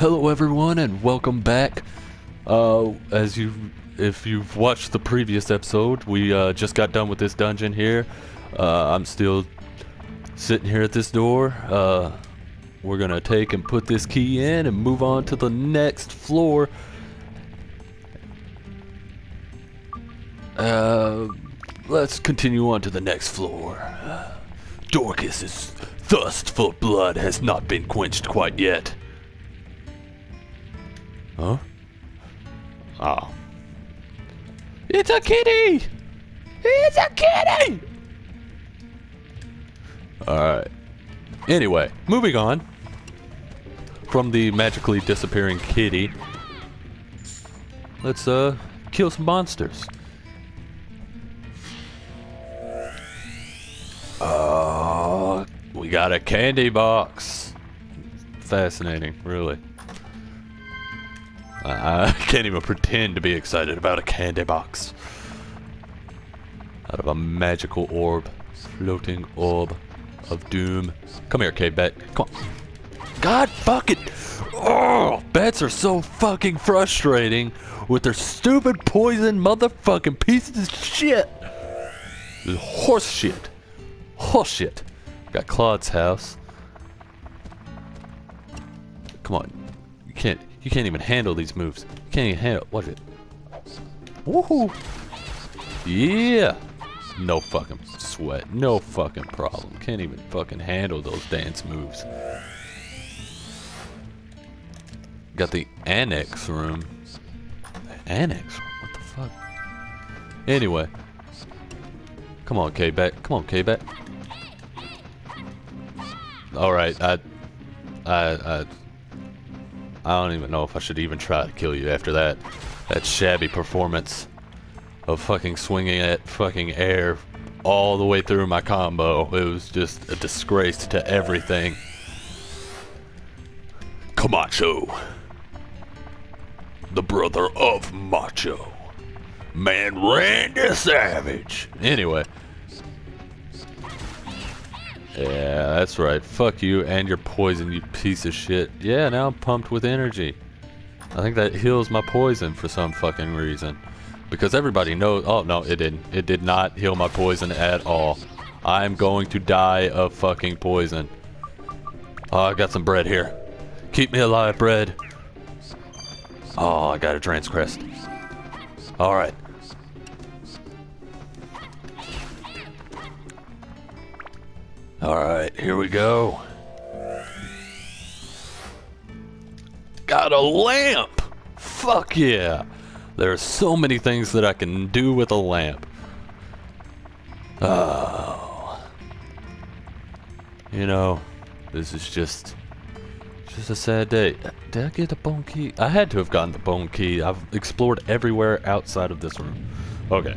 Hello everyone and welcome back. If you've watched the previous episode, we just got done with this dungeon here. I'm still sitting here at this door. We're gonna take and put this key in and move on to the next floor. Let's continue on to the next floor. Dorcas's thirst for blood has not been quenched quite yet. Huh? Oh. It's a kitty! It's a kitty! Alright. Anyway, moving on from the magically disappearing kitty. Let's kill some monsters. We got a candy box. Fascinating, really. I can't even pretend to be excited about a candy box. Out of a magical orb. Floating orb of doom. Come here, K-Bet. Come on. God fuck it! Oh, bats are so fucking frustrating with their stupid poison motherfucking pieces of shit. Horse shit. Horse shit. Got Claude's house. Come on. You can't even handle these moves. You can't even handle. Watch it. Woohoo! Yeah! No fucking sweat. No fucking problem. Can't even fucking handle those dance moves. Got the annex room. Annex room? What the fuck? Anyway. Come on, K-Bet. Come on, K-Bet. Alright, I don't even know if I should even try to kill you after that shabby performance of fucking swinging at fucking air all the way through my combo. It was just a disgrace to everything. Camacho, the brother of Macho, Man Randy Savage. Anyway. Yeah, that's right. Fuck you and your poison, you piece of shit. Yeah, now I'm pumped with energy. I think that heals my poison for some fucking reason. Because everybody knows... Oh, no, it didn't. It did not heal my poison at all. I'm going to die of fucking poison. Oh, I got some bread here. Keep me alive, bread. Oh, I got a Trance Crest. Alright. Alright, here we go. Got a lamp! Fuck yeah! There are so many things that I can do with a lamp. Oh. You know, this is just a sad day. Did I get the bone key? I had to have gotten the bone key. I've explored everywhere outside of this room. Okay.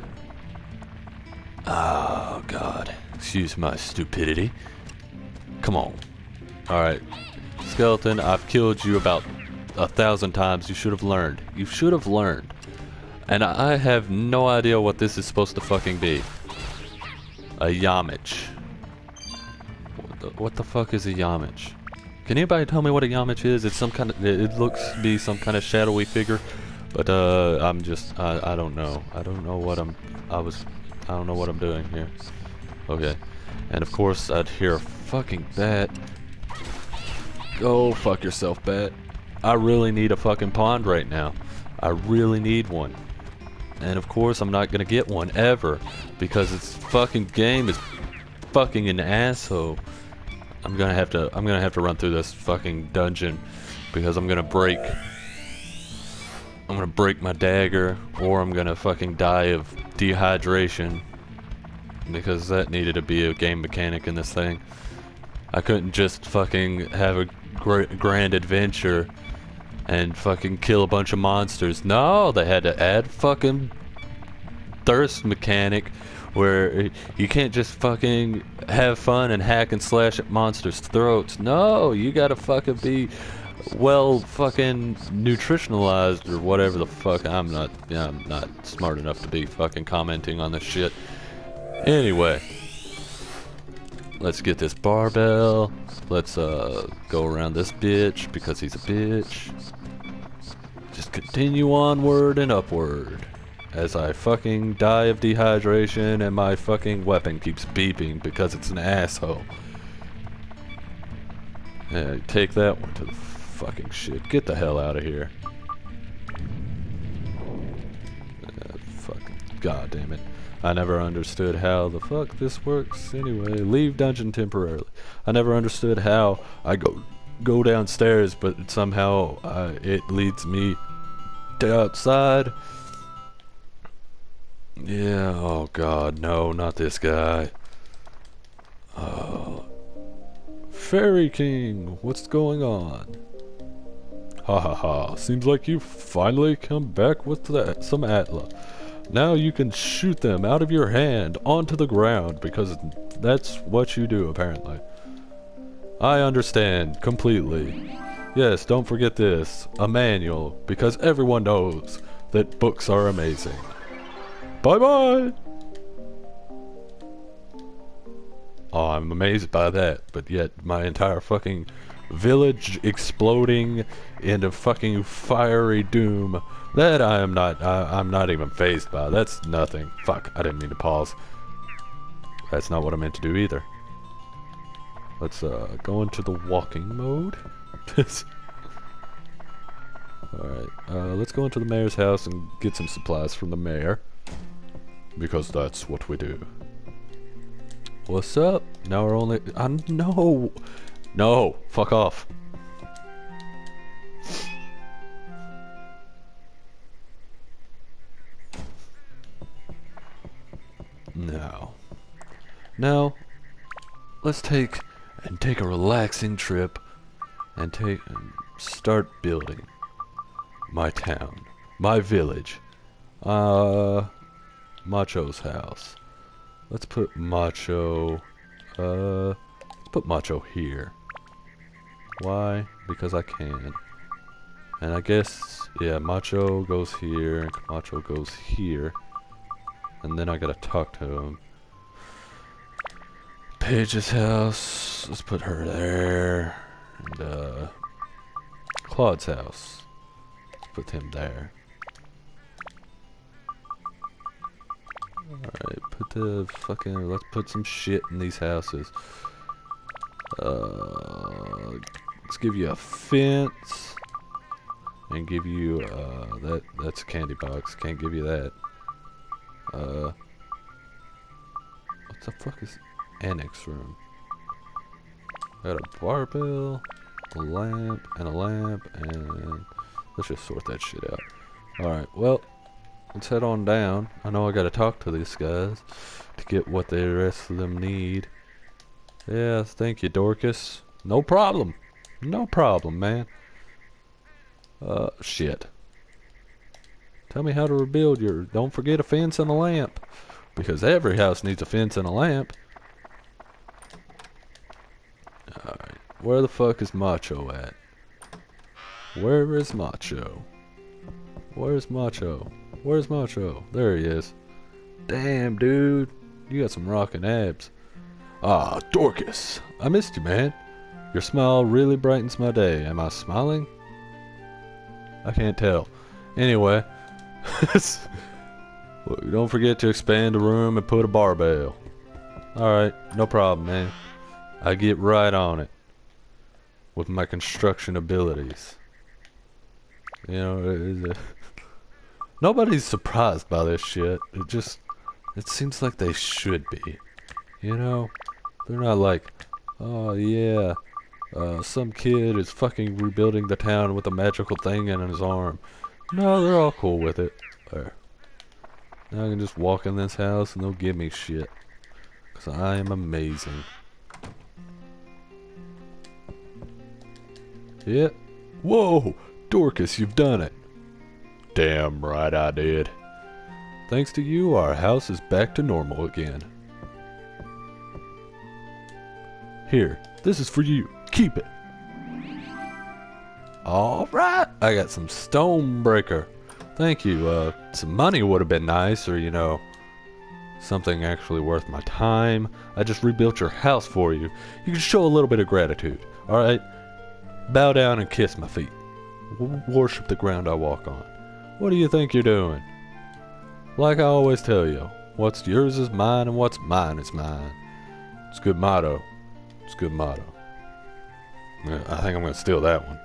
Oh, God. Excuse my stupidity. Come on. Alright. Skeleton, I've killed you about 1,000 times. You should have learned. You should have learned. And I have no idea what this is supposed to fucking be. A Yamich. What the fuck is a Yamich? Can anybody tell me what a Yamich is? It's some kind of... It looks to be some kind of shadowy figure. But, I'm just... I don't know. I don't know what I'm... I don't know what I'm doing here. Okay. And of course, I'd hear a fucking bat. Go fuck yourself, bat. I really need a fucking pond right now. I really need one. And of course, I'm not gonna get one ever. Because this fucking game is fucking an asshole. I'm gonna have to run through this fucking dungeon. Because I'm gonna break my dagger. Or I'm gonna fucking die of dehydration. Because that needed to be a game mechanic in this thing. I couldn't just fucking have a grand adventure and fucking kill a bunch of monsters. No, they had to add fucking thirst mechanic where you can't just fucking have fun and hack and slash at monsters' throats. No, you gotta fucking be well fucking nutritionalized or whatever the fuck. I'm not smart enough to be fucking commenting on this shit. Anyway, Let's get this barbell. Let's go around this bitch because he's a bitch. Just continue onward and upward as I fucking die of dehydration and my fucking weapon keeps beeping because it's an asshole. Yeah, take that one to the fucking shit. Get the hell out of here. Fucking goddamn it. I never understood how the fuck this works anyway. Leave dungeon temporarily. I never understood how I go downstairs, but somehow it leads me to outside. Yeah, oh god, no, not this guy. Fairy King, what's going on? Ha ha ha, seems like you finally come back with some Atla. Now you can shoot them out of your hand onto the ground because that's what you do apparently. I understand completely. Yes, don't forget this, a manual, because everyone knows that books are amazing. Bye bye! Oh, I'm amazed by that, but yet my entire fucking village exploding into fucking fiery doom. That I'm not even fazed by. That's nothing. Fuck, I didn't mean to pause. That's not what I meant to do either. Let's go into the walking mode. Alright, let's go into the mayor's house and get some supplies from the mayor. Because that's what we do. What's up? Now we're only... no! No! Fuck off. Now, let's take a relaxing trip and start building my town, my village. Macho's house. Let's put Macho here. Why? Because I can. And I guess, yeah, Macho goes here, and Macho goes here. And then I gotta talk to him. Paige's house, let's put her there. And, Claude's house, let's put him there. Alright, let's put some shit in these houses. Let's give you a fence. And give you, that's a candy box, can't give you that. What the fuck is annex room? Got a barbell, a lamp, and let's just sort that shit out. Alright, well, let's head on down. I know I gotta talk to these guys to get what the rest of them need. Yeah, thank you, Dorcas. No problem. No problem, man. Shit. Tell me how to rebuild your... Don't forget a fence and a lamp. Because every house needs a fence and a lamp. Alright. Where the fuck is Macho at? Where is Macho? Where's Macho? Where's Macho? There he is. Damn, dude. You got some rockin' abs. Ah, Dorcas. I missed you, man. Your smile really brightens my day. Am I smiling? I can't tell. Anyway. Don't forget to expand the room and put a barbell. Alright, no problem, man. I get right on it. With my construction abilities. You know, nobody's surprised by this shit. It seems like they should be. You know? They're not like, oh yeah, some kid is fucking rebuilding the town with a magical thing in his arm. No, they're all cool with it. There. Now I can just walk in this house and they'll give me shit. Because I am amazing. Yeah. Whoa! Dorcas, you've done it. Damn right I did. Thanks to you, our house is back to normal again. Here, this is for you. Keep it. Alright, I got some Stonebreaker. Thank you. Some money would have been nice, or, you know, something actually worth my time. I just rebuilt your house for you. You can show a little bit of gratitude. Alright? Bow down and kiss my feet. Worship the ground I walk on. What do you think you're doing? Like I always tell you, what's yours is mine and what's mine is mine. It's a good motto. It's a good motto. Yeah, I think I'm gonna steal that one.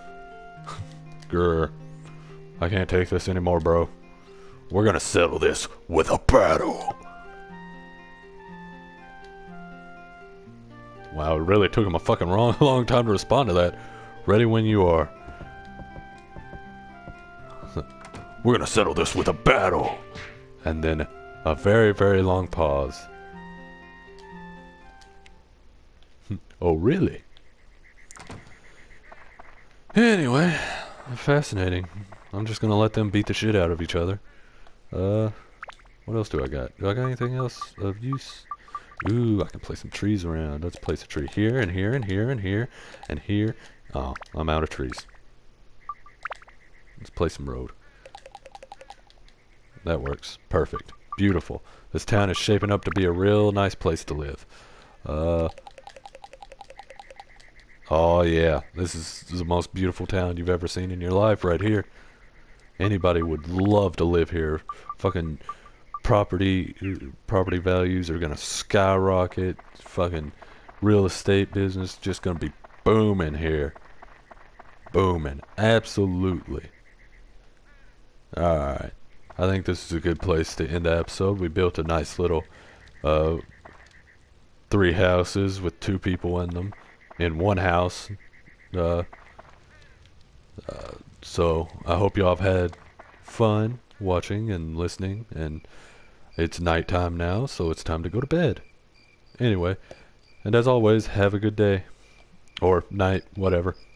Grr. I can't take this anymore, bro. We're gonna settle this with a battle. Wow, it really took him a fucking long time to respond to that. Ready when you are. We're gonna settle this with a battle. And then a very, very long pause. Oh, really? Anyway, fascinating. I'm just gonna let them beat the shit out of each other. What else do I got? Do I got anything else of use? Ooh, I can place some trees around. Let's place a tree here, and here, and here, and here, and here. Oh, I'm out of trees. Let's place some road. That works. Perfect. Beautiful. This town is shaping up to be a real nice place to live. Oh yeah, this is the most beautiful town you've ever seen in your life right here. Anybody would love to live here. Fucking property values are gonna skyrocket. Fucking real estate business just gonna be booming here. Booming. Absolutely. Alright. I think this is a good place to end the episode. We built a nice little 3 houses with 2 people in them. In one house. So I hope y'all have had fun watching and listening, and it's nighttime now, so it's time to go to bed. Anyway, and as always, have a good day. Or night, whatever.